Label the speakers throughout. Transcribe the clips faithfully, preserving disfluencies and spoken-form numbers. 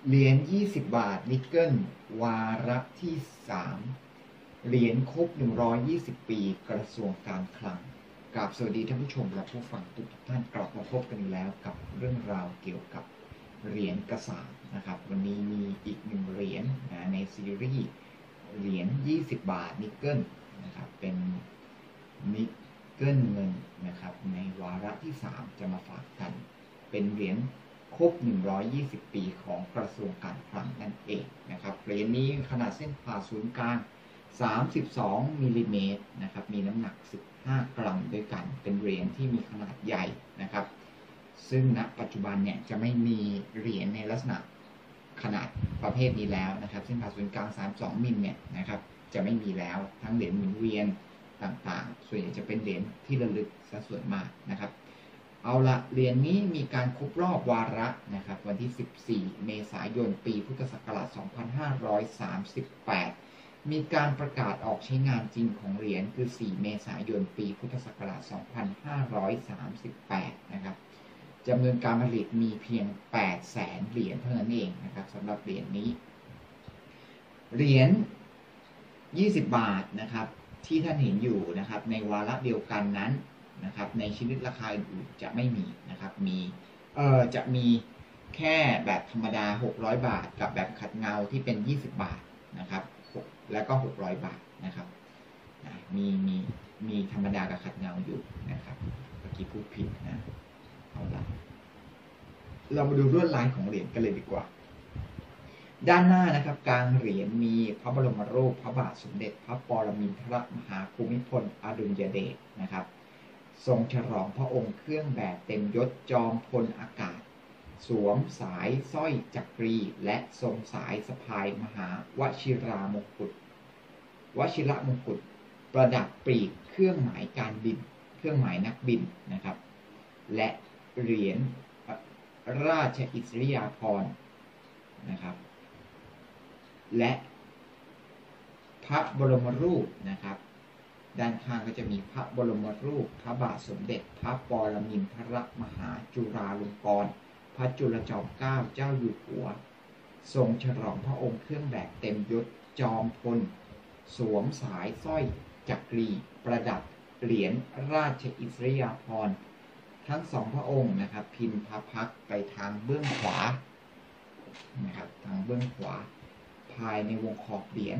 Speaker 1: เหรียญยี่สิบบาทนิกเกิลวาระที่สามเหรียญครบหนึ่งร้อยยี่สิบปีกระทรวงการคลังกราบสวัสดีท่านผู้ชมและผู้ฟังทุกท่านกลับมาพบกันอีกแล้วกับเรื่องราวเกี่ยวกับเหรียญกษาปณ์นะครับวันนี้มีอีกหนึ่งเหรียญนะในซีรีส์เหรียญยี่สิบบาทนิกเกิลนะครับเป็นนิกเกิลเงินนะครับในวาระที่สามจะมาฝากกันเป็นเหรียญครบหนึ่งร้อยยี่สิบปีของกระทรวงการคลังนั่นเองนะครับเหรียญนี้ขนาดเส้นผ่าศูนย์กลางสามสิบสองมิลลิเมตรนะครับมีน้ำหนักสิบห้ากรัมด้วยกันเป็นเหรียญที่มีขนาดใหญ่นะครับซึ่งณปัจจุบันเนี่ยจะไม่มีเหรียญในลักษณะขนาดประเภทนี้แล้วนะครับเส้นผ่าศูนย์กลางสามสิบสองมิลเนี่ยนะครับจะไม่มีแล้วทั้งเหรียญหมุนเวียนต่างๆส่วนใหญ่จะเป็นเหรียญที่ระลึกซะส่วนมากนะครับเอาละเหรียญนี้มีการครบรอบวาระนะครับวันที่สิบสี่เมษายนปีพุทธศักราชสองพันห้าร้อยสามสิบแปดมีการประกาศออกใช้งานจริงของเหรียญคือสี่เมษายนปีพุทธศักราชสองพันห้าร้อยสามสิบแปดนะครับจำนวนการผลิตมีเพียงแปดแสนเหรียญเท่านั้นเองนะครับสำหรับเหรียญนี้เหรียญยี่สิบบาทนะครับที่ท่านเห็นอยู่นะครับในวาระเดียวกันนั้นนะครับในชนิดราคาอื่นๆจะไม่มีนะครับมีเอ่อจะมีแค่แบบธรรมดาหกร้อยบาทกับแบบขัดเงาที่เป็นยี่สิบบาทนะครับแล้วก็หกร้อยบาทนะครับมีมีมีธรรมดากับขัดเงาอยู่นะครับเมื่อกี้พูดผิดนะเอาละเรามาดูลวดลายของเหรียญกันเลยดีกว่าด้านหน้านะครับกลางเหรียญมีพระบรมรูปพระบาทสมเด็จพระปรมินทรมหาภูมิพลอดุลยเดชนะครับทรงฉลองพระองค์เครื่องแบบเต็มยศจอมพลอากาศสวมสายสร้อยจักรีและทรงสายสะพายมหาวชิรามงกุฎวชิรมงกุฎประดับปีกเครื่องหมายการบินเครื่องหมายนักบินนะครับและเหรียญราชอิสริยาภรณ์นะครับและพระบรมรูปนะครับด้านข้างก็จะมีพระบรมรูปพระบาทสมเด็จพระปรมินทรมหาจุฬาลงกรณ์พระจุลจอมเกล้าเจ้าอยู่หัวทรงฉลองพระองค์เครื่องแบบเต็มยศจอมพลสวมสายสร้อยจักรีประดับเหรียญราชอิสริยาภรณ์ทั้งสองพระองค์นะครับพิมพ์พระพักตร์ไปทางเบื้องขวานะครับทางเบื้องขวาภายในวงขอบเหรียญ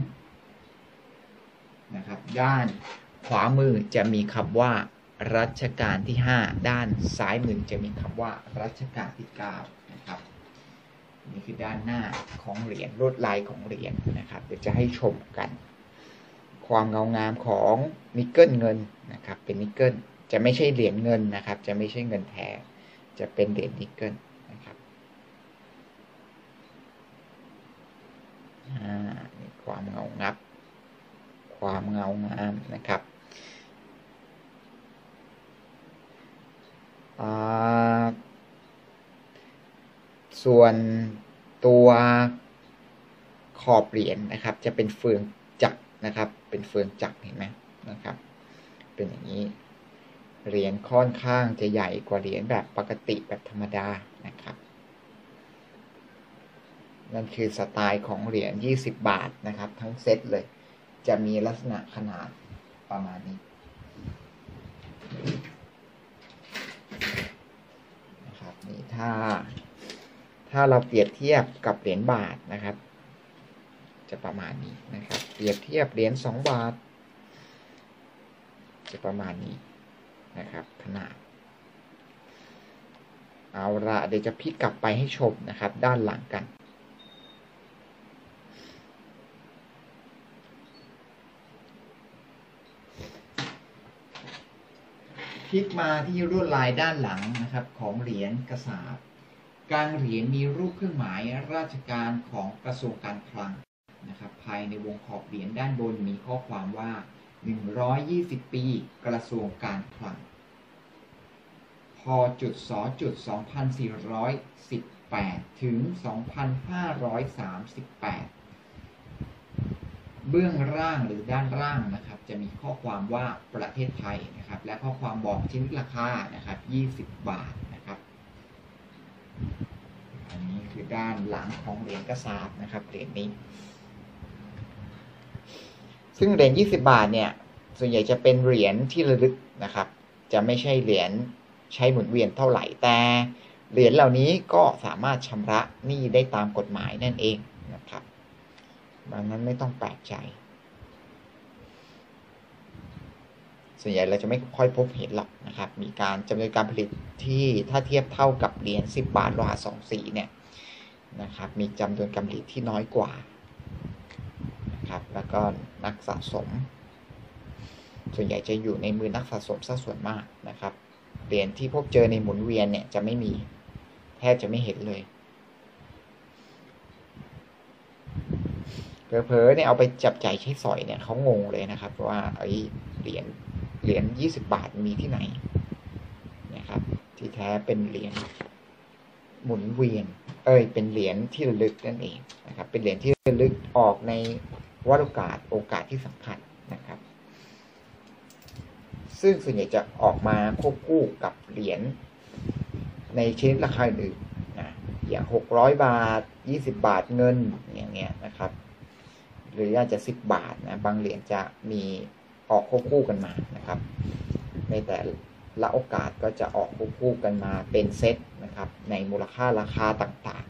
Speaker 1: นะครับด้านขวามือจะมีคำว่ารัชกาลที่ห้าด้านซ้ายมือจะมีคำว่ารัชกาลที่เก้านะครับนี่คือด้านหน้าของเหรียญลวดลายของเหรียญนะครับเดี๋ยวจะให้ชมกันความเงางามของนิกเกิลเงินนะครับเป็นนิกเกิลจะไม่ใช่เหรียญเงินนะครับจะไม่ใช่เงินแท้จะเป็นเหรียญนิกเกิลนะครับอ่านี่ความเงางับความเงางามนะครับส่วนตัวขอบเหรียญนะครับจะเป็นเฟืองจักรนะครับเป็นเฟืองจักรเห็นไหมนะครับเป็นอย่างนี้เหรียญค่อนข้างจะใหญ่กว่าเหรียญแบบปกติแบบธรรมดานะครับนั่นคือสไตล์ของเหรียญยี่สิบบาทนะครับทั้งเซตเลยจะมีลักษณะขนาดประมาณนี้นะครับนี่ถ้าถ้าเราเปรียบเทียบกับเหรียญบาทนะครับจะประมาณนี้นะครับเปรียบเทียบเหรียญสองบาทจะประมาณนี้นะครับขนาดเอาละเดี๋ยวจะพลิกกลับไปให้ชมนะครับด้านหลังกันพลิกมาที่ลวดลายด้านหลังนะครับของเหรียญกษาปณ์กลางเหรียญมีรูปเครื่องหมายราชการของกระทรวงการคลังนะครับภายในวงขอบเหรียญด้านบนมีข้อความว่าหนึ่งร้อยยี่สิบปีกระทรวงการคลังพจุดสจุดสองพันสี่ร้อยสิบแปดถึงสองพันห้าร้อยสามสิบแปดเบื้องล่างหรือด้านล่างนะครับจะมีข้อความว่าประเทศไทยนะครับและข้อความบอกชนิดราคานะครับยี่สิบบาทนะครับอันนี้คือคือด้านหลังของเหรียญกระสาบนะครับเหรียญนี้ ซึ่งเหรียญยี่สิบบาทเนี่ยส่วนใหญ่จะเป็นเหรียญที่ระลึกนะครับจะไม่ใช่เหรียญใช้หมุนเวียนเท่าไหร่แต่เหรียญเหล่านี้ก็สามารถชำระหนี้ได้ตามกฎหมายนั่นเองนะครับดังนั้นไม่ต้องแปลกใจส่วนใหญ่เราจะไม่ค่อยพบเห็นหรอกนะครับมีการจำนวนการผลิตที่ถ้าเทียบเท่ากับเหรียญสิบบาทโลหะสองสีเนี่ยนะครับมีจำนวนการผลิตที่น้อยกว่านะครับแล้วก็นักสะสมส่วนใหญ่จะอยู่ในมือนักสะสมซะส่วนมากนะครับเหรียญที่พบเจอในหมุนเวียนเนี่ยจะไม่มีแทบจะไม่เห็นเลยเผลอๆเนี่ยเอาไปจับจ่ายใช้สอยเนี่ยเขางงเลยนะครับว่าไอ้เหรียญเหรียญยี่สิบบาทมีที่ไหนนะครับที่แท้เป็นเหรียญหมุนเวียนเอ้ยเป็นเหรียญที่ระลึกนั่นเองนะครับเป็นเหรียญที่ระลึกออกในวาระโอกาสโอกาสที่สำคัญนะครับซึ่งส่วนใหญ่จะออกมาควบคู่กับเหรียญในชนิดราคาอื่นนะอย่างหกร้อยบาทยี่สิบบาทเงินอย่างเงี้ยนะครับหรืออาจจะสิบบาทนะบางเหรียญจะมีออกควบคู่กันมานะครับในแต่ละโอกาสก็จะออกควบคู่กันมาเป็นเซตนะครับในมูลค่าราคาต่าง